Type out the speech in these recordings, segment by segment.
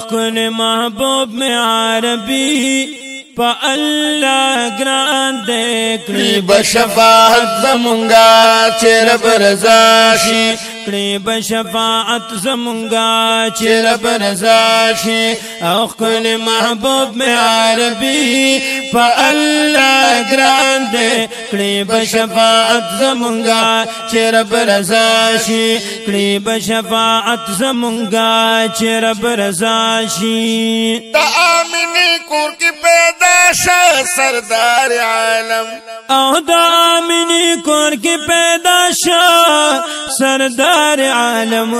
کل محبوب میں عربی پا اللہ گران دے کڑی بشفاعت زمونگا چه رب رضا شي کڑی بشفاعت زمونگا چه رب رضا شي او کل محبوب میں عربی پا اللہ گران دے کڑی بشفاعت زمونگا چه رب رضا شي کڑی بشفاعت زمونگا چه رب رضا شي دا آمینی کور کی پیدا شا سردار عالم او دا آمینی کور کی پیدا شا سردار عالم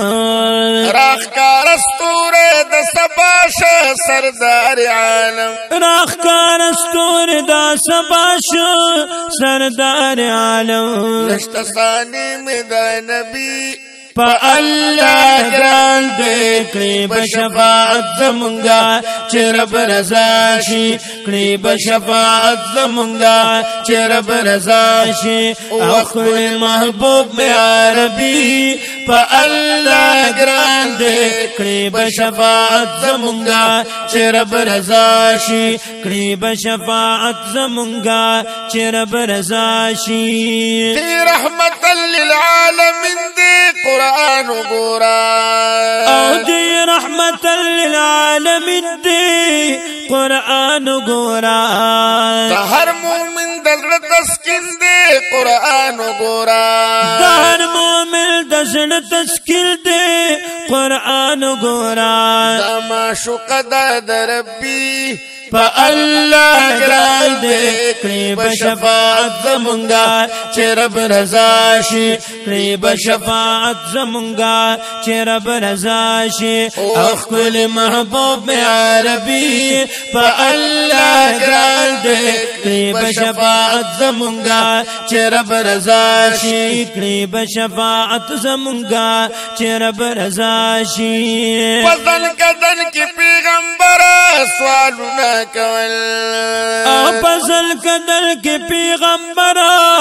راخ کار استور دا سبا شا سردار عالم راخ کار استور دا سبا شا سردار عالم نشت ثانی میں دا نبی پا اللہ گران دے کڑی بشفاعت زمونگا چه رب رضا شي کڑی بشفاعت زمونگا چه رب رضا شي اخوی محبوب میں عربی پا اللہ گران دے کڑی بشفاعت زمونگا چه رب رضا شي کڑی بشفاعت زمونگا چه رب رضا شي دی رحمت للعالمین دی قرآن گورا او دی رحمت للعالمین دی قرآن گورا ہر مومن دل تسکین دے قرآن گورا ہر مومن دل تسکین دے قرآن گورا دما شقد ربی پا اللہ گران دے کڑی بشفاعت زمونگا چه رب رضا شي کڑی بشفاعت زمونگا چه رب رضا شي اخ کل محبوب میں عربی پا اللہ گران دے کڑی بشفاعت زمونگا چه رب رضا شي کڑی بشفاعت زمونگا چه رب رضا شي پزن کدن کی پیغمبر سوالنا کول او پزل کدل کی پیغمبر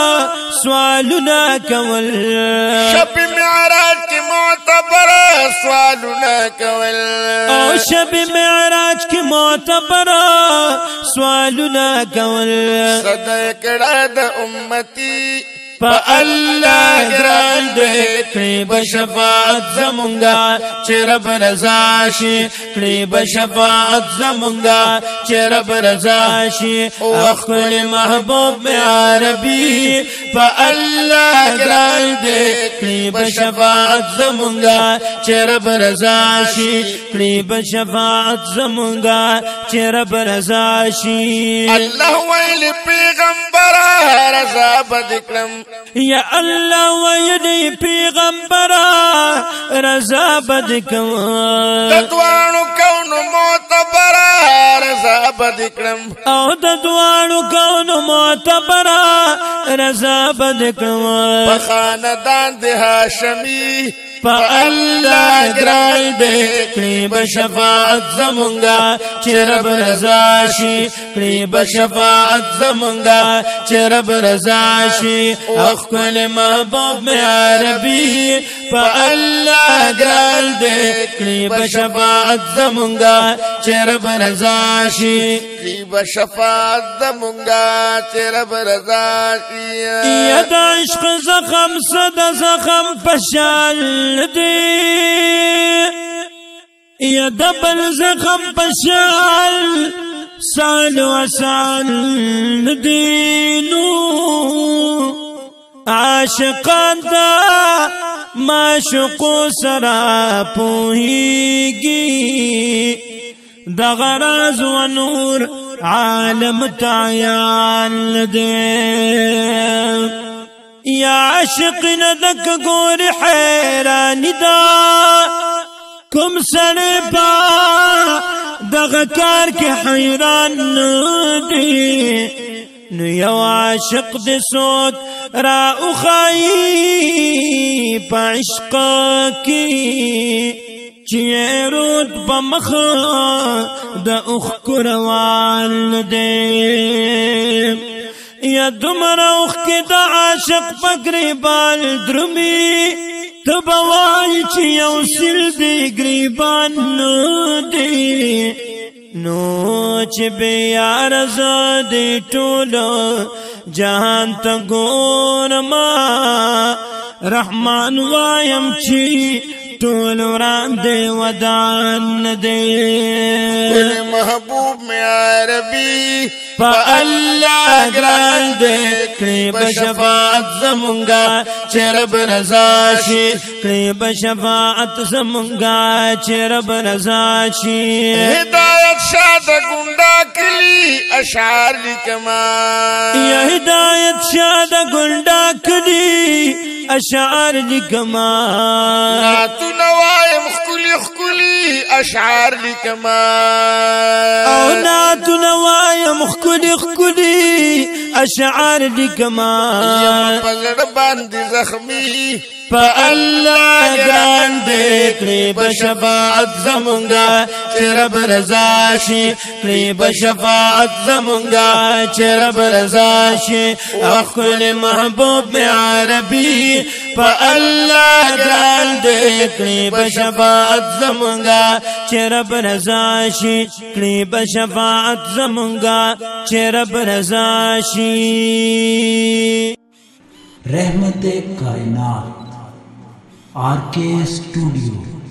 سوالنا کول شب معراج کی معتبر سوالنا کول او شب معراج کی معتبر سوالنا کول صدای کڑا دا امتی پا اللہ گران دے کڑی بشفاعت زمونگا چه رب رضا شي کڑی بشفاعت زمونگا چه رب رضا شي اخوی محبوب میں عربی پا اللہ گران دے کڑی بشفاعت زمونگا چه رب رضا شي کڑی بشفاعت زمونگا چه رب رضا شي اللہ ویل پیغمبر رضا بدکرم یا اللہ ویلی پیغمبر رضا بدکم ددوانو کون معتبر رضا بدکرم او ددوانو کون معتبر رضا بدکم بخاندان دی ہاشمی پا اللہ گران دے کڑی بشفاعت زمونگا چه رب رضا شي کڑی بشفاعت زمونگا چه رب رضا شي اخ کل محبوب میں عربی پا اللہ گران دے کڑی بشفاعت زمونگا چه رب رضا شي کڑی بشفاعت زمونگا چه رب رضا شي ید عشق زخم صد زخم پشال دی یا دبل زخم پشال سال و سال دینو عاشقان دا معشوقو سرا پوہیگی دا غراز و نور عالم تعیان دے یا عاشق ندک گور حیرانی دا کم سڑے پا دغکار کے حیران دی نو یو عاشق دی سوک را اخائی پا عشق کی چیئے رود پا مخ دا اخ کروان دے یا دمر اوخ کی دا عاشق پکری بال درمی تبوای چی یو سل دی گریبان نو دی نو چی بیار زادی طولو جهان تا گورما رحمان وایم چی طول وران دے ودان دے کل محبوب میں عربی پا اللہ گران دے قریب شفاعت زمونگا چرب رضاشی قریب شفاعت زمونگا چرب رضاشی ہدایت شاد گنڈا کلی اشعار لکما یا ہدایت شاد گنڈا کلی اشعار لکما ناتو نوائم خکلی خکلی اشعار لکما او ناتو نوائم خکلی خکلی اشعار لکما یم پزڑ باندی زخمی پا اللہ گران دے قریب شفاعت زمونگا چرب رضاشی قریب شفاعت زمونگا چرب رضاشی اخل محبوب میں عربی پا اللہ گران دے قریب شفاعت زمونگا چرب رضاشی قریب شفاعت زمونگا چرب رضاشی रहमत कायनात आर के स्टूडियो।